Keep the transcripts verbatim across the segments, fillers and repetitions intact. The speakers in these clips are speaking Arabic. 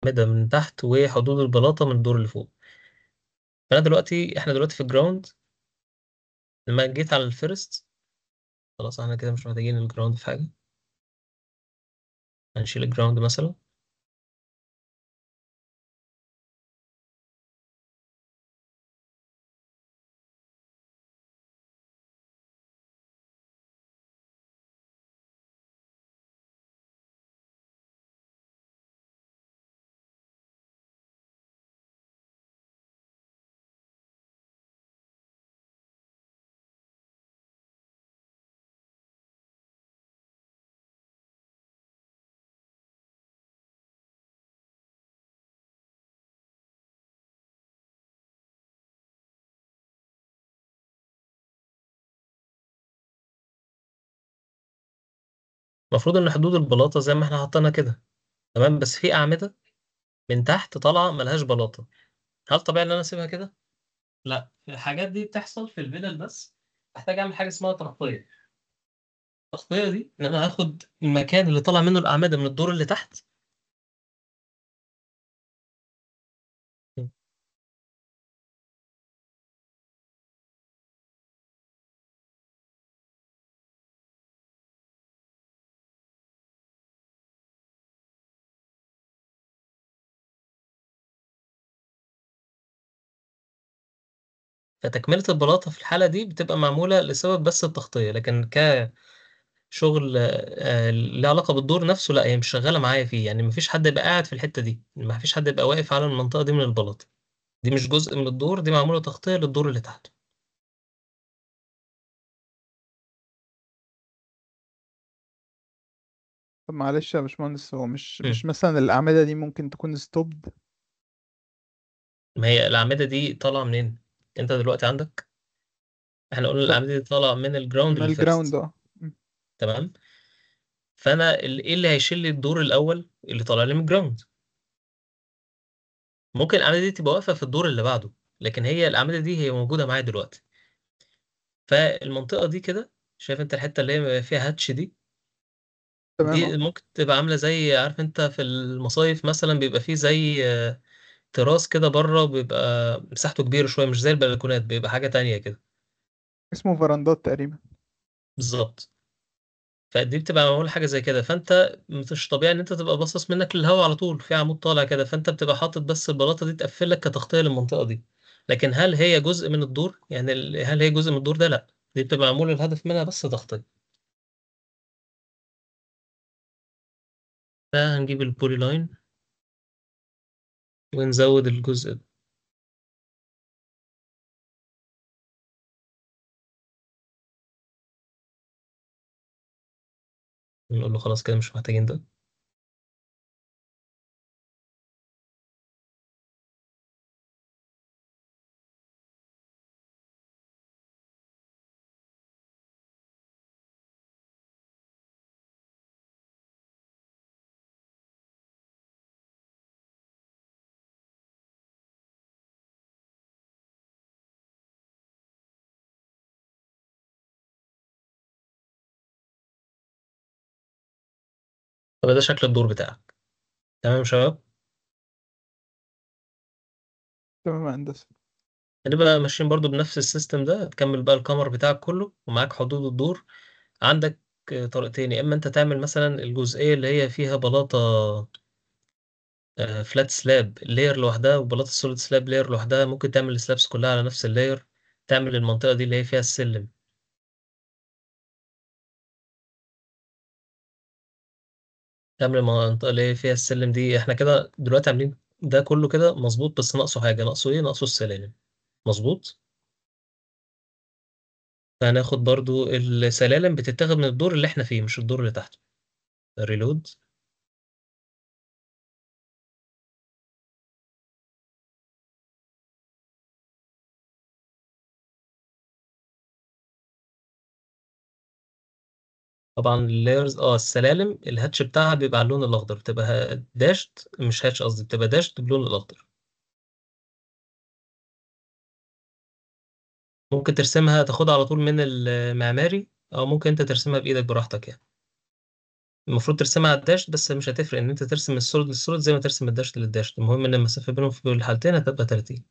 الاعمده من تحت وحدود البلاطه من الدور اللي فوق. فانا دلوقتي احنا دلوقتي في الجراوند. لما جيت على الفيرست، خلاص احنا كده مش محتاجين الجراوند في حاجه. هنشيل الجراوند مثلا. المفروض ان حدود البلاطه زي ما احنا حطينا كده، تمام. بس في اعمده من تحت طالعه ملهاش بلاطه. هل طبيعي ان انا اسيبها كده؟ لا، الحاجات دي بتحصل في الفيلل بس. محتاج اعمل حاجه اسمها تغطيه. التغطيه دي ان انا هاخد المكان اللي طالع منه الاعمده من الدور اللي تحت. فتكمله البلاطه في الحاله دي بتبقى معموله لسبب بس التغطيه، لكن كشغل آه، له علاقه بالدور نفسه لا، هي مش شغاله معايا فيه. يعني مفيش حد يبقى قاعد في الحته دي، مفيش حد يبقى واقف على المنطقه دي من البلاطه. دي مش جزء من الدور، دي معموله تغطيه للدور اللي تحت. طب معلش يا باشمهندس، هو مش مم. مش مثلا الأعمدة دي ممكن تكون ستوبد؟ ما هي الاعمده دي طالعه منين؟ انت دلوقتي عندك، احنا قلنا طب الاعمده دي طالعه من الجراوند من الجراوند، للفيرست، اه. م. تمام. فانا ال- ايه اللي هيشيل لي الدور الاول اللي طالع لي من الجراوند؟ ممكن الاعمده دي تبقى واقفه في الدور اللي بعده، لكن هي الاعمده دي هي موجوده معايا دلوقتي. فالمنطقه دي كده، شايف انت الحته اللي هي فيها هاتش دي؟ تمام، اه. دي ممكن تبقى عامله زي، عارف انت في المصايف مثلا بيبقى فيه زي آه، تراس كده بره، وبيبقى مساحته كبيره شويه، مش زي البلكونات، بيبقى حاجه تانية كده. اسمه فراندات تقريبا. بالظبط. فدي بتبقى معمول حاجه زي كده، فانت مش طبيعي ان انت تبقى باصص منك للهواء على طول في عمود طالع كده، فانت بتبقى حاطط بس البلاطه دي تقفل لك كتغطيه للمنطقه دي. لكن هل هي جزء من الدور؟ يعني ال- هل هي جزء من الدور ده؟ لا، دي بتبقى معمول الهدف منها بس تغطيه. فهنجيب البولي لاين ونزود الجزء ده. نقول له خلاص كده مش محتاجين ده. طب ده شكل الدور بتاعك، تمام يا شباب. تمام يا هندسة. هنبقى ماشيين برضو بنفس السيستم ده. هتكمل بقى الكمر بتاعك كله ومعاك حدود الدور. عندك آه، طريقتين. يا اما انت تعمل مثلا الجزئيه اللي هي فيها بلاطه فلات سلاب لاير لوحدها، وبلاطه سوليد سلاب لاير لوحدها. ممكن تعمل السلابس كلها على نفس اللاير. تعمل المنطقه دي اللي هي فيها السلم. تعمل المنطقه اللي هي فيها السلم دي. احنا كده دلوقتي عاملين ده كله كده مظبوط، بس ناقصه حاجه. ناقصه ايه؟ ناقصه السلالم. مظبوط. فهناخد برضو السلالم بتتاخد من الدور اللي احنا فيه، مش الدور اللي تحته. ريلود. طبعا اللايرز، اه السلالم الهاتش بتاعها بيبقى على اللون الاخضر، بتبقى داشت، مش هاتش قصدي، بتبقى داشت باللون الاخضر. ممكن ترسمها تاخدها على طول من المعماري، او ممكن انت ترسمها بايدك براحتك يعني. المفروض ترسمها على الداش، بس مش هتفرق ان انت ترسم السوليد للسوليد زي ما ترسم الداش للداش، المهم ان المسافه بينهم في الحالتين هتبقى تلاتين.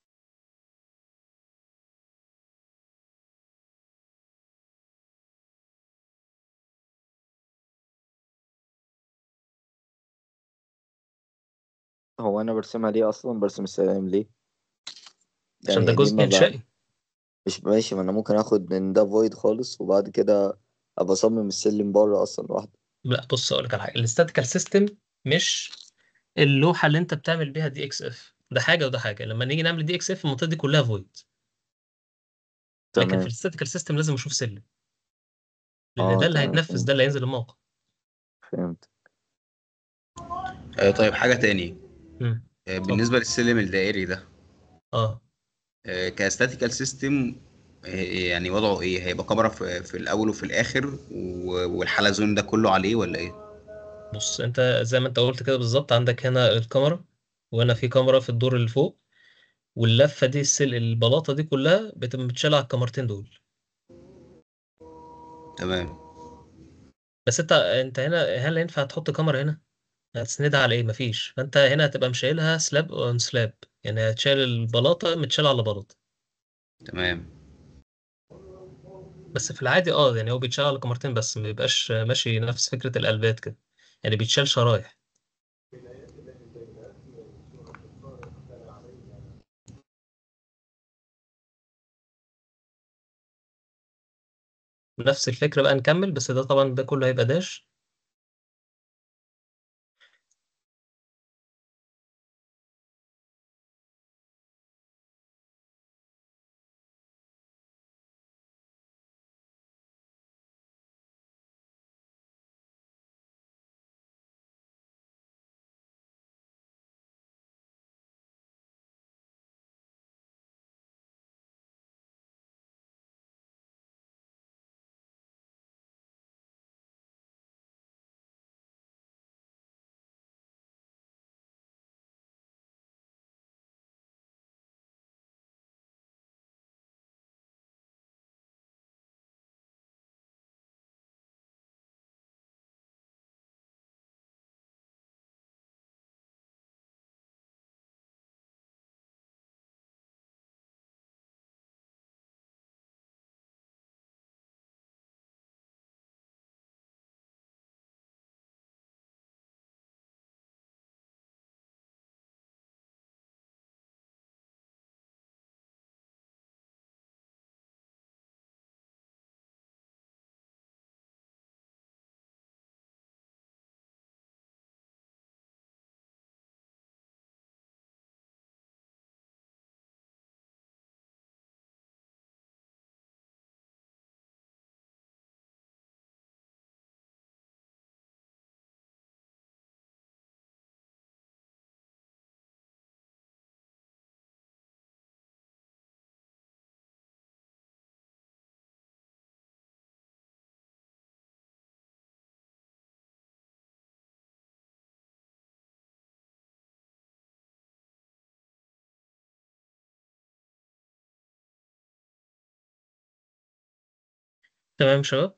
هو انا برسمها ليه اصلا؟ برسم السلام ليه؟ عشان ده يعني ليه جزء ما بقى؟ انشائي. مش ماشي، ما انا ممكن اخد من ده فويد خالص وبعد كده ابقى اصمم السلم بره اصلا لوحده. لا بص اقول لك على حاجه، الاستاتيكال سيستم مش اللوحه اللي انت بتعمل بيها دي اكس اف، ده حاجه وده حاجه. لما نيجي نعمل دي اكس اف المنطقه دي كلها فويد، لكن في تمام. الاستاتيكال سيستم لازم اشوف سلم، لان اه ده اللي تمام، هيتنفذ، فهمت ده اللي هينزل الموقع. فهمت. آه طيب حاجة تاني. امم آه اتفضل. بالنسبة للسلم الدائري ده، اه آه كاستاتيكال سيستم، آه يعني وضعه ايه؟ هيبقى كاميرا في, في الاول وفي الاخر و- والحلزون ده كله عليه ولا ايه؟ بص انت زي ما انت قلت كده بالظبط، عندك هنا الكاميرا، وهنا في كاميرا في الدور اللي فوق، واللفه دي السل البلاطه دي كلها بتبقى متشالة على الكاميرتين دول. تمام. بس انت انت هنا هل ينفع تحط كاميرا هنا؟ هتسندها على ايه؟ مفيش. فانت هنا هتبقى مشايلها سلاب اون سلاب، يعني هتشيل البلاطه متشالة على بلاطه. تمام. بس في العادي اه يعني هو بيتشال على كاميرتين بس، ما بيبقاش ماشي نفس فكره القلبات كده، يعني بيتشال شرايح. نفس الفكره بقى نكمل، بس ده طبعا ده كله هيبقى داش. تمام يا شباب.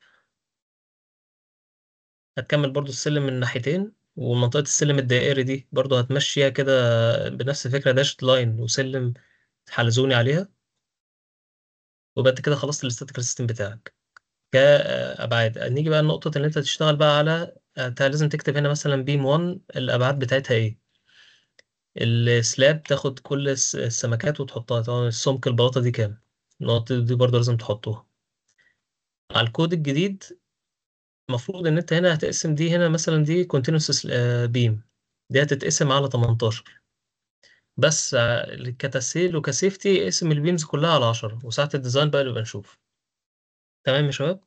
هتكمل برضو السلم من ناحيتين، ومنطقه السلم الدائري دي برضو هتمشيها كده بنفس الفكره، داشت لاين وسلم حلزوني عليها، وبقى انت كده خلصت الاستاتيكال سيستم بتاعك كابعاد. نيجي بقى النقطه اللي انت تشتغل بقى على، انت لازم تكتب هنا مثلا بيم واحد الابعاد بتاعتها ايه. السلاب تاخد كل الس- السمكات وتحطها، طبعا السمك البلاطه دي كام، النقط دي برضو لازم تحطوها على الكود الجديد. المفروض ان انت هنا هتقسم دي، هنا مثلا دي كونتينوس بيم، دي هتتقسم على تمنتاشر، بس ع- كتسهيل وكسيفتي اقسم البيمز كلها على عشرة، وساعة الديزاين بقى اللي بنشوف. تمام يا شباب.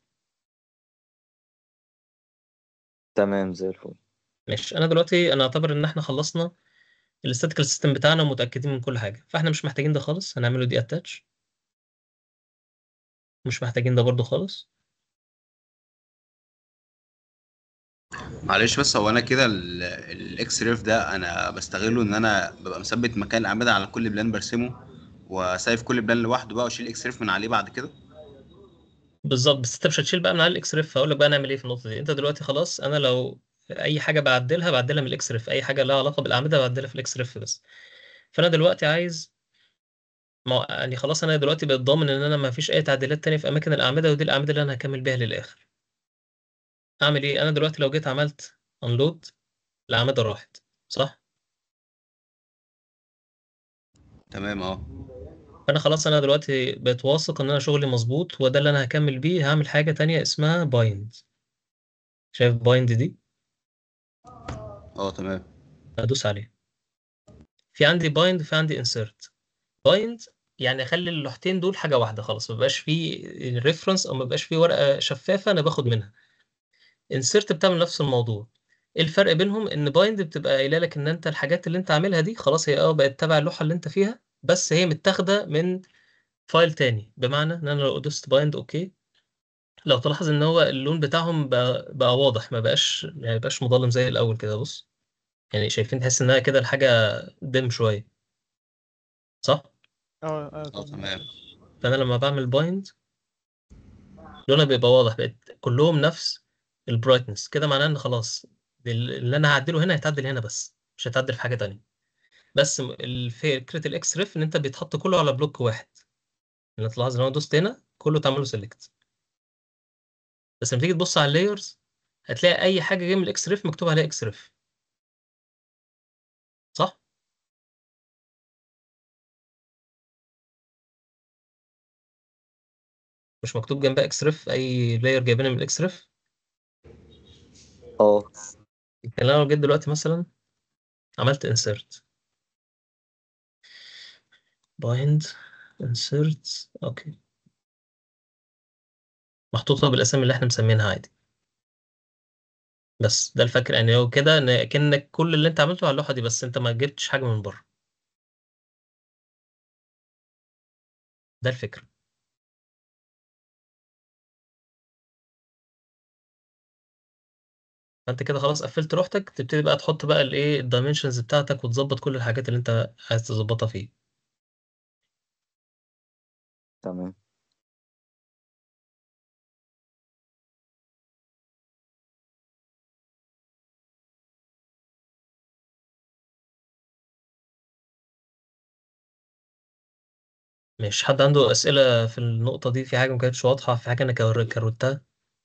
تمام زي الفل. ماشي، انا دلوقتي انا اعتبر ان احنا خلصنا الاستاتيكال سيستم بتاعنا ومتاكدين من كل حاجه، فاحنا مش محتاجين ده خالص، هنعمله دي اتاتش. مش محتاجين ده برضو خالص. معلش بس هو انا كده ال- الاكس ريف ده انا بستغله ان انا ببقى مثبت مكان الاعمده على كل بلان برسمه، وسايف كل بلان لوحده بقى واشيل اكس ريف من عليه بعد كده. بالظبط، بس انت مش هتشيل بقى من على الاكس ريف. هقول لك بقى نعمل ايه في النقطه دي. انت دلوقتي خلاص، انا لو اي حاجه بعدلها بعدلها من الاكس ريف، اي حاجه لها علاقه بالاعمده بعدلها في الاكس ريف بس. فانا دلوقتي عايز، ما يعني خلاص انا دلوقتي بقيت ضامن ان انا ما فيش اي تعديلات تانية في اماكن الاعمده، ودي الاعمده اللي انا هكمل بيها للاخر. اعمل ايه؟ انا دلوقتي لو جيت عملت انلود، الاعمده راحت، صح؟ تمام اه. فانا خلاص انا دلوقتي بقيت واثق ان انا شغلي مظبوط وده اللي انا هكمل بيه. هعمل حاجه تانية اسمها بايند. شايف بايند دي؟ اه تمام. هدوس عليها. في عندي بايند وفي عندي انسيرت. بايند يعني اخلي اللوحتين دول حاجه واحده خلاص، ما بقاش في ريفرنس او ما بقاش في ورقه شفافه انا باخد منها. انسيرت بتعمل نفس الموضوع. ايه الفرق بينهم؟ ان بايند بتبقى قايله لك ان انت الحاجات اللي انت عاملها دي خلاص هي اه بقت تبع اللوحه اللي انت فيها، بس هي متاخده من فايل تاني. بمعنى ان انا لو دوست بايند اوكي، لو تلاحظ ان هو اللون بتاعهم بقى, بقى واضح، ما بقاش يعني بقاش مظلم زي الاول كده. بص يعني شايفين، تحس انها كده الحاجه دم شويه، صح؟ اه اه اه طبعا. تمام. فانا لما بعمل بايند لونها بيبقى واضح، بقت كلهم نفس البرايتنس كده. معناه ان خلاص اللي انا هعدله هنا هيتعدل هنا بس، مش هيتعدل في حاجه تانية. بس م- الفكره الاكس ريف ان انت بيتحط كله على بلوك واحد. لان تلاحظ ان انا دوست هنا كله تعمله سيلكت، بس لما تيجي تبص على اللايرز هتلاقي اي حاجه جايه من الاكس ريف مكتوب عليها اكس ريف، صح؟ مش مكتوب جنبها اكس ريف اي لاير جايبينها من الاكس ريف؟ اه لكن انا لو جيت دلوقتي مثلا عملت انسيرت بايند انسيرت اوكي، محطوطه بالاسامي اللي احنا مسمينها عادي. بس ده الفكرة، يعني هو كده ان كأنك كل اللي انت عملته على اللوحة دي، بس انت ما جبتش حاجة من بره. ده الفكرة. فانت كده خلاص قفلت لوحتك، تبتدي بقى تحط بقى الايه الدايمنشنز بتاعتك وتظبط كل الحاجات اللي انت عايز تظبطها فيه. تمام. مش حد عنده أسئلة في النقطة دي؟ في حاجة ما كانتش واضحة؟ في حاجة انا كور- كروتها؟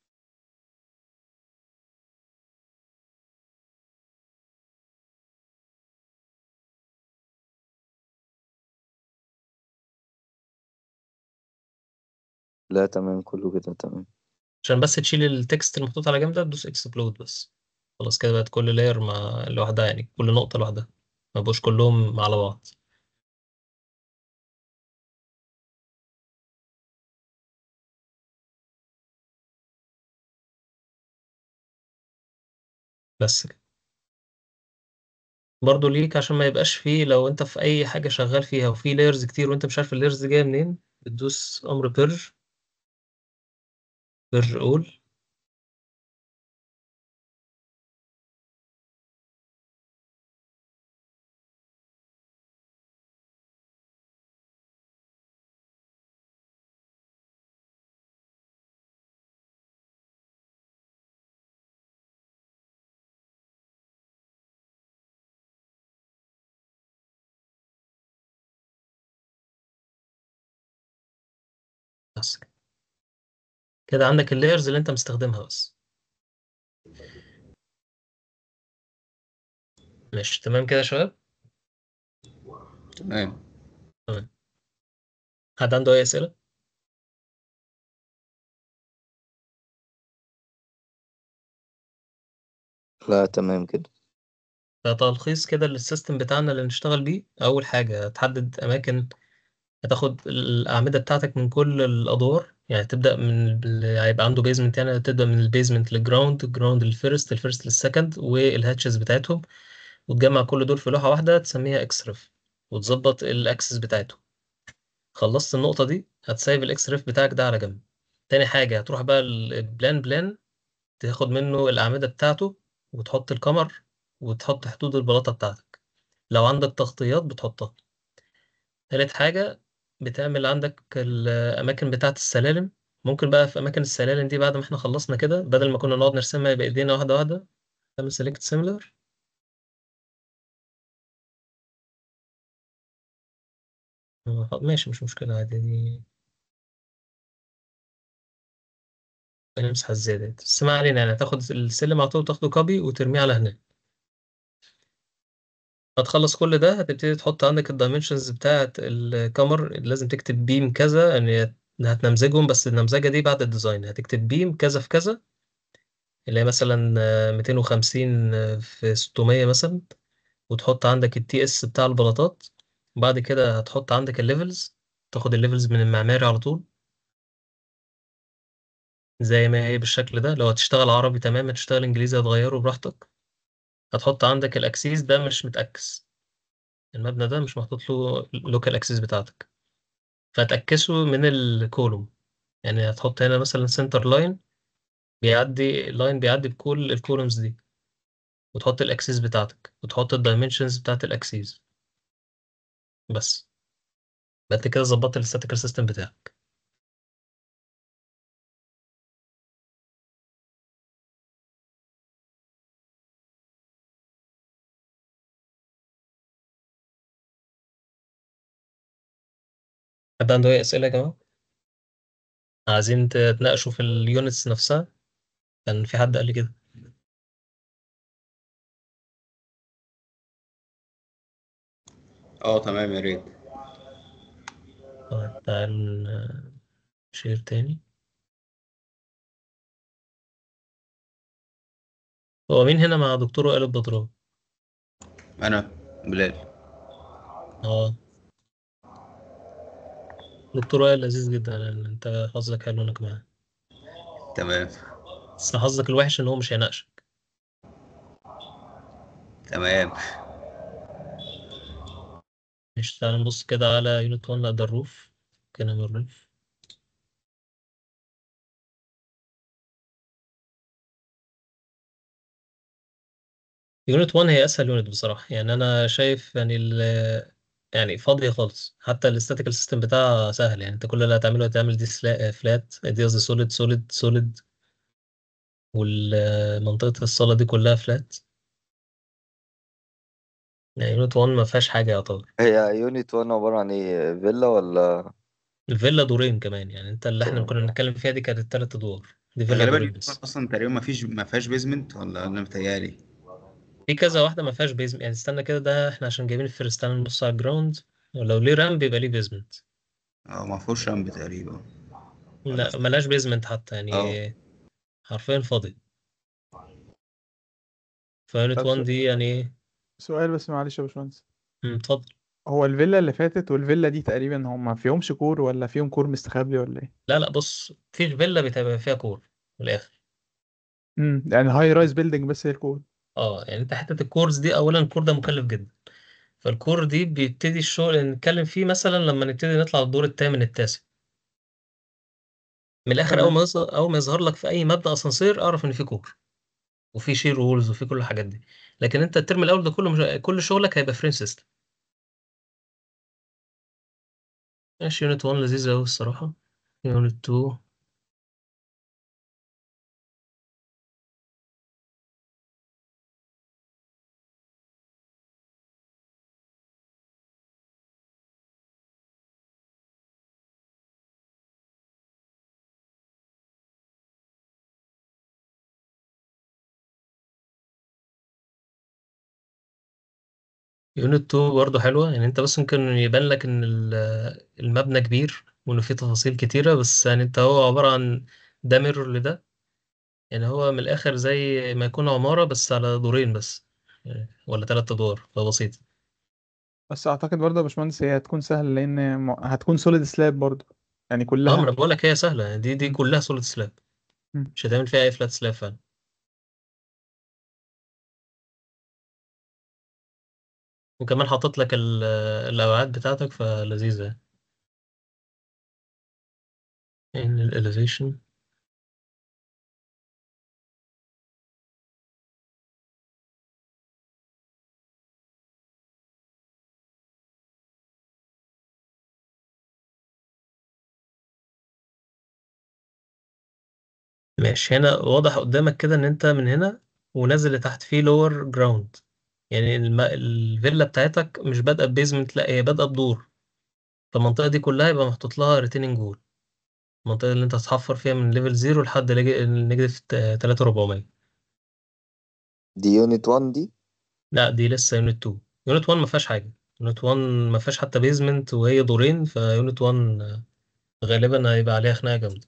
لا تمام، كله كده تمام. عشان بس تشيل التكست المحطوط على جنب ده تدوس اكسبلود بس. خلاص كده بقت كل لاير مع لوحدها، يعني كل نقطة لوحدها، ما بقوش كلهم على بعض. بس كده. برضه ليك عشان ما يبقاش فيه، لو انت في اي حاجه شغال فيها وفي لايرز كتير وانت مش عارف اللايرز دي جايه منين، بتدوس امر بيرج، بيرج اول. بس كده. كده عندك اللايرز اللي انت مستخدمها بس. ماشي تمام كده يا شباب. تمام. تمام. حد عنده اي اسئله؟ لا تمام كده. فتلخيص كده للسيستم بتاعنا اللي نشتغل بيه. اول حاجه تحدد اماكن، هتاخد الأعمدة بتاعتك من كل الأدوار. يعني تبدأ من ال- هيبقى عنده بيزمنت، يعني تبدأ من البيزمنت للجراوند، الجراوند للفيرست، الفيرست للسكند، والهاتشز بتاعتهم، وتجمع كل دول في لوحة واحدة تسميها اكسرف، وتظبط الاكسس بتاعته. خلصت النقطة دي هتسيب الاكسرف بتاعك ده على جنب. تاني حاجة هتروح بقى البلان بلان، تاخد منه الأعمدة بتاعته وتحط الكمر وتحط حدود البلاطة بتاعتك. لو عندك تغطيات بتحطها. تالت حاجة بتعمل عندك الأماكن بتاعة السلالم ممكن بقى في اماكن السلالم دي بعد ما احنا خلصنا كده، بدل ما كنا نقعد نرسمها بايدينا واحده واحده، نعمل سيلكت سيميلر. ماشي مش مشكله عادي دي، نمسح الزيادة دي. بس ما علينا، يعني هتاخد السلم على طول، تاخده كوبي وترميه على هناك. هتخلص كل ده، هتبتدي تحط عندك الدايمنشنز بتاعة الكامر، لازم تكتب بيم كذا يعني، هتنمذجهم، بس النمذجة دي بعد الديزاين هتكتب بيم كذا في كذا، اللي هي مثلا آه، مئتين وخمسين في ستمية مثلا، وتحط عندك التي اس بتاع البلاطات. وبعد كده هتحط عندك الليفلز، تاخد الليفلز من المعماري على طول زي ما هي بالشكل ده. لو هتشتغل عربي تمام، هتشتغل انجليزي هتغيره براحتك. هتحط عندك الاكسيس ده مش متأكس، المبنى ده مش محطوط له لوكال اكسس بتاعتك، فتأكسه من الكولوم. يعني هتحط هنا مثلا سنتر لاين، بيعدي لاين بيعدي بكل الكولومز دي، وتحط الاكسس بتاعتك، وتحط الدايمنشنز بتاعت الاكسس. بس بقى انت كده ظبطت الستاتيكال سيستم بتاعك. حد عنده اي اسئله يا جماعه؟ عايزين تتناقشوا في اليونتس نفسها؟ كان في حد قال لي كده. اه تمام يا ريت. طيب تعال شير تاني. هو مين هنا مع دكتور وائل البدراوي؟ انا بلال. اه، دكتور وائل لذيذ جدا، يعني انت حظك حلو انك معاه. تمام. بس حظك الوحش ان هو مش هيناقشك. تمام. مش تعال نبص كده على يونت واحد، لا ده الروف، كده من الروف. يونت واحد هي اسهل يونت بصراحه، يعني انا شايف يعني ال يعني فاضيه خالص، حتى الاستاتيكال سيستم بتاعها سهل. يعني انت كل اللي هتعمله هتعمل دي سلا- فلات، دي قصدي سوليد سوليد سوليد، والمنطقه الصاله دي كلها فلات. يعني يونت واحد ما فيهاش حاجه يعتبر. هي يونت واحد عبارة عن ايه، فيلا ولا؟ الفيلا دورين كمان، يعني انت اللي احنا كنا تمام. بنتكلم فيها دي كانت تلات ادوار، دي فيلا غالبا دورين يونيفرسال بس. اصلا تقريبا ما فيش ما فيهاش بيزمنت، ولا انا متهيألي؟ في كذا واحده ما فيهاش بيزمنت، يعني استنى كده، ده احنا عشان جايبين الفيرست تعال نبص على الجراوند، ولو ليه رامب يبقى ليه بيزمنت. اه ما فيهوش رمب تقريبا. ولا لا في؟ ملاش بيزمنت حتى اه. يعني، حرفيا فاضي. فيونت طب واحد سو- دي يعني ايه. سؤال بس معلش يا باشمهندس. مم، اتفضل. هو الفيلا اللي فاتت والفيلا دي تقريبا هما فيهمش كور ولا فيهم كور مستخبي ولا ايه؟ لا لا بص، مفيش فيلا بتبقى فيها كور من الاخر. امم يعني هاي رايز بيلدينج بس هي الكور. اه يعني انت حته الكورز دي، اولا الكور ده مكلف جدا. فالكور دي بيبتدي الشغل اللي نتكلم فيه مثلا لما نبتدي نطلع الدور الثامن التاسع. من الاخر، اول تمام. ما يظهر اول ما يظهر لك في اي مبنى اسانسير، اعرف ان في كور وفي شير وولز وفي كل الحاجات دي. لكن انت الترم الاول ده كله مش... كل شغلك هيبقى فريم سيستم. ماشي، يونت واحد لذيذ قوي الصراحه. يونت اتنين، يونت اتنين برضه حلوه. يعني انت بس ممكن يبان لك ان ال- المبنى كبير وانه فيه تفاصيل كتيره، بس يعني انت هو عباره عن ده ميرور لده. يعني هو من الاخر زي ما يكون عماره بس على دورين بس، يعني ولا ثلاث ادوار، فبسيط. بس اعتقد برضه يا باشمهندس هي هتكون سهله لان م- هتكون سوليد سلاب برضه، يعني اه، ما كلها. انا بقول لك هي سهله، يعني دي دي مم. كلها سوليد سلاب، مم. مش هتعمل فيها اي فلات سلاب فعلا. وكمان حاطط لك ال- الابعاد بتاعتك، فلذيذه. ان الاليفيشن ماشي، هنا واضح قدامك كده ان انت من هنا ونازل لتحت فيه لور جراوند. يعني الم... الفيلا بتاعتك مش بادئه ببيزمنت، لا هي بادئه بدور. فالمنطقه دي كلها يبقى محطوط لها ريتيننج وول. المنطقه اللي انت هتحفر فيها من ليفل زيرو لحد نيجاتيف تلاتة أربعمية. دي يونت واحد دي؟ لا دي لسه يونت اتنين. يونت واحد ما فيهاش حاجه. يونت واحد ما فيهاش حتى بيزمنت وهي دورين، فيونت واحد غالبا هيبقى عليها خناقه جامده.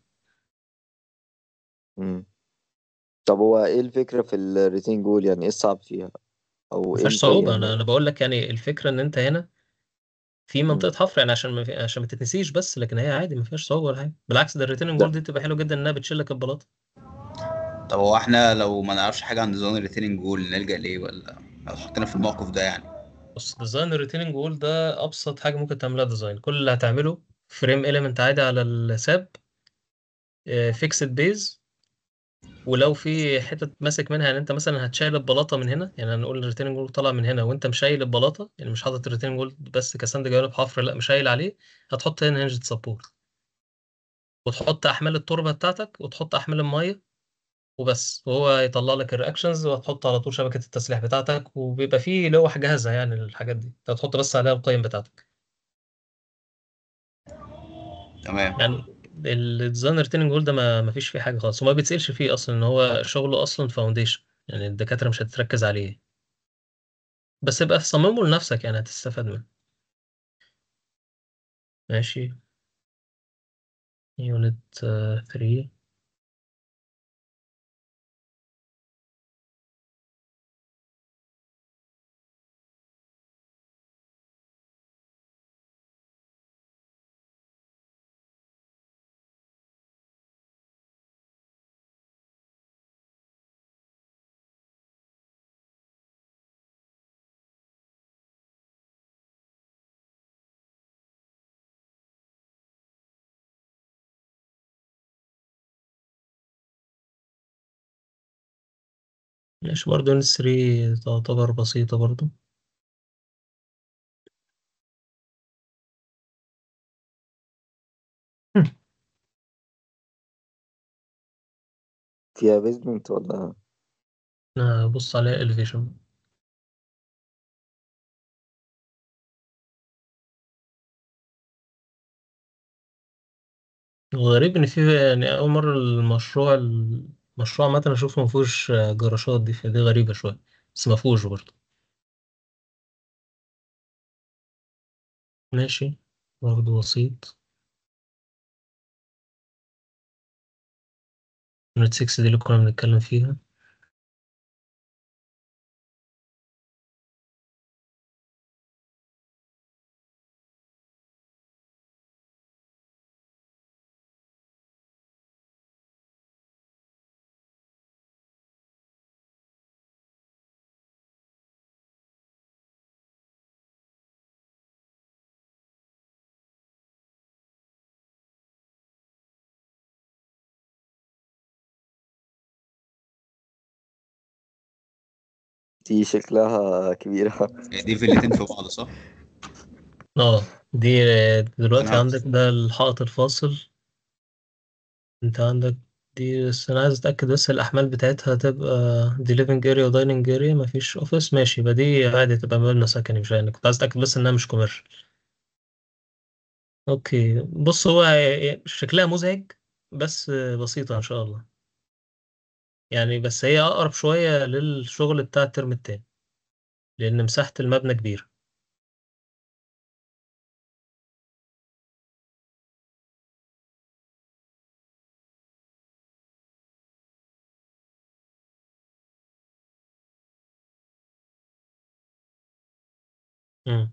مم. طب هو ايه الفكرة في الريتين جول؟ يعني ايه الصعب فيها؟ او ما ايه فيهاش الفرق صعوبه، انا يعني؟ انا بقول لك يعني الفكره ان انت هنا في مم. منطقة حفر، يعني عشان ما في... عشان ما تتنسيش بس، لكن هي عادي ما فيهاش صعوبة ولا حاجة. بالعكس ده الريتيرنج لا. جول دي بتبقى حلوة جدا انها بتشيل لك البلاطة. طب هو احنا لو ما نعرفش حاجه عن ديزاين الريتيننج جول نلجأ ليه، ولا لو اتحطينا في الموقف ده يعني؟ بص، ديزاين الريتيرنج جول ده ابسط حاجة ممكن تعملها ديزاين. كل اللي هتعمله فريم اليمنت عادي على الساب، فيكسد بيز. ولو في حتة ماسك منها، يعني انت مثلا هتشيل البلاطة من هنا، يعني هنقول الريتيرنج جول طالع من هنا وانت مشايل البلاطة، يعني مش حاطط الريتيرنج جول بس كسند جوانب حفر، لا مشايل عليه. هتحط هنا هنجة سبورت، وتحط احمال التربة بتاعتك وتحط احمال المية وبس، وهو يطلع لك الرياكشنز وهتحط على طول شبكة التسليح بتاعتك، وبيبقى فيه لوح جاهزة يعني للحاجات دي، انت هتحط بس عليها القيم بتاعتك. تمام. يعني الديزاين ريتيننج هول ده ما ما فيش فيه حاجة خالص، وما بيتسألش فيه أصلا، إن هو شغله أصلا فاونديشن. يعني الدكاترة مش هتتركز عليه، بس يبقى صممه لنفسك يعني هتستفاد منه. ماشي. يونت تلاتة. ماشي، برضه يونت تلاتة تعتبر بسيطة برضه. فيها بيزمنت ولا؟ بص عليها elevation. الغريب إن في، يعني أول مرة المشروع المشروع عامة أشوفه مفهوش جراشات دي، فدي غريبة شوية، بس مفهوش برضه. ماشي، برضه بسيط. يونت ستة دي اللي كنا بنتكلم فيها. دي شكلها كبيرة. دي فيلتين في بعض صح؟ اه دي يا دلوقتي نهار عندك أسود. ده الحائط الفاصل. انت عندك دي، بس انا عايز اتاكد بس الاحمال بتاعتها تبقى دي ليفنج اريا ودايننج اريا، مفيش اوفيس. ماشي، يبقى دي عادي تبقى مبنى سكني، مش يعني كنت عايز اتاكد بس انها مش كوميرشال. اوكي، بص هو شكلها مزعج بس بسيطة ان شاء الله. يعني بس هي اقرب شوية للشغل بتاع الترم التاني، لان مساحة المبنى كبيرة. مم.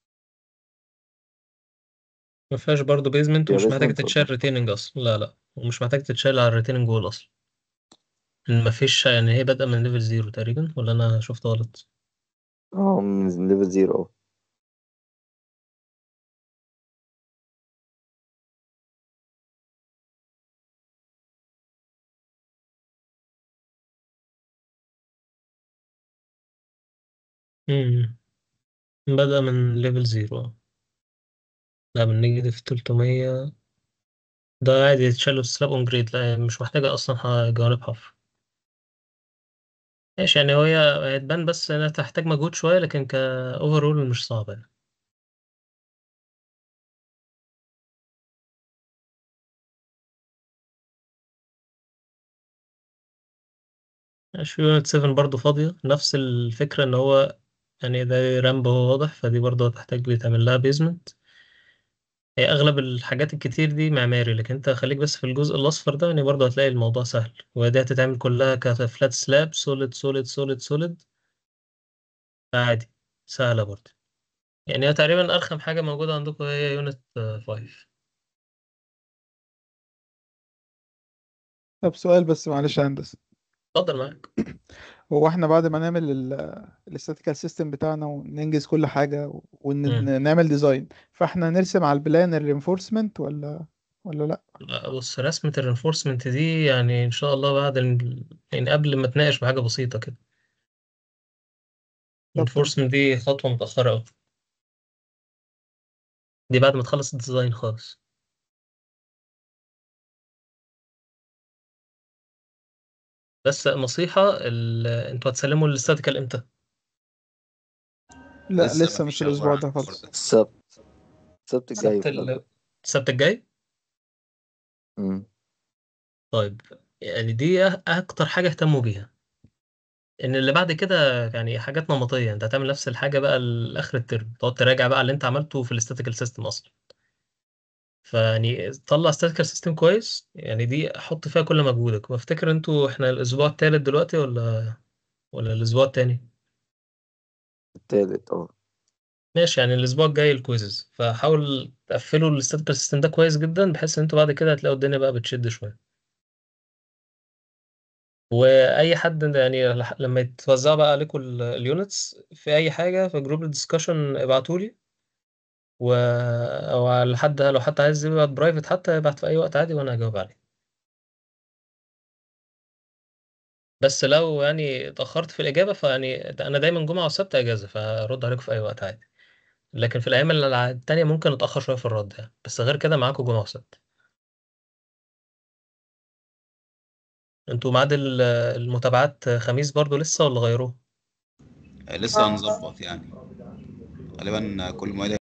ما فيهاش برضه بيزمنت، فيها ومش محتاجة بيزمنت ولا؟ تتشال ريتيننج اصلا، لا لا، ومش محتاجة تتشال على الريتيننج وول اصلا. ما فيش، يعني هي بادئة من ليفل زيرو تقريبا، ولا انا شفت غلط؟ اه، من ليفل زيرو. امم بدأ من ليفل زيرو. لا، من نيجاتيف تلتمية ده عادي يتشال سلاب اون جريد، لا مش محتاجة اصلا ح- جوانب حفر. ماشي يعني هي هتبان بس انها تحتاج مجهود شوية، لكن كاوفرول مش صعبة يعني. ماشي يونت سفن برضو فاضية، نفس الفكرة ان هو يعني ده رامب هو واضح، فدي برضو هتحتاج بيتعمل لها بيزمنت. هي اغلب الحاجات الكتير دي معماري، لكن انت خليك بس في الجزء الاصفر ده يعني برضو هتلاقي الموضوع سهل، ودي هتتعمل كلها كفلات سلاب سوليد سوليد سوليد سوليد، عادي سهلة برضو. يعني هي تقريبا ارخم حاجة موجودة عندكم هي يونت فايف. طب سؤال بس معلش يا هندسة، اتفضل معاك. هو احنا بعد ما نعمل الاستاتيكال سيستم بتاعنا وننجز كل حاجة مم. ونعمل ديزاين، فاحنا نرسم على البلان الرينفورسمنت ولا ولا لا؟ لا بص، رسمة الرينفورسمنت دي يعني إن شاء الله بعد ال... يعني قبل ما تناقش بحاجة بسيطة كده. طب تمام. الرينفورسمنت دي خطوة متأخرة أوي، دي بعد ما تخلص الديزاين خالص. بس نصيحة ال... انتوا هتسلموا الاستاتيكال امتى؟ لا لسه لسه ما مش فيش اخبار الاسبوع عن ده الحوار خالص. ده. السبت السبت الجاي السبت في الأول. ال... السبت الجاي؟ مم. طيب، يعني دي أه- أكتر حاجة اهتموا بيها. إن اللي بعد كده يعني حاجات نمطية، أنت هتعمل نفس الحاجة بقى لآخر الترم، تقعد تراجع بقى اللي أنت عملته في الاستاتيكال سيستم أصلا. فيعني طلع استاتيكال سيستم كويس، يعني دي حط فيها كل مجهودك. وافتكر انتوا احنا الاسبوع الثالث دلوقتي ولا ولا الاسبوع الثاني؟ التالت اه. ماشي، يعني الاسبوع الجاي الكويزز، فحاول تقفلوا الاستاتيكال سيستم ده كويس جدا، بحيث ان انتوا بعد كده هتلاقوا الدنيا بقى بتشد شويه. واي حد يعني لح- لما يتوزعوا بقى عليكم اليونتس في اي حاجه في جروب الدiscussion ابعتوا لي. و او على حد لو حد عايز يبعت برايفت حتى يبعت في اي وقت عادي وانا هجاوب عليه. بس لو يعني اتأخرت في الإجابة فيعني أنا دايما جمعة وسبت أجازة، فأرد عليكم في أي وقت عادي. لكن في الأيام الع- التانية ممكن أتأخر شوية في الرد يعني، بس غير كده معاكم جمعة وسبت. انتوا ميعاد ال- المتابعات خميس برضو لسه ولا غيروه؟ لسه هنظبط يعني، غالبا كل مواد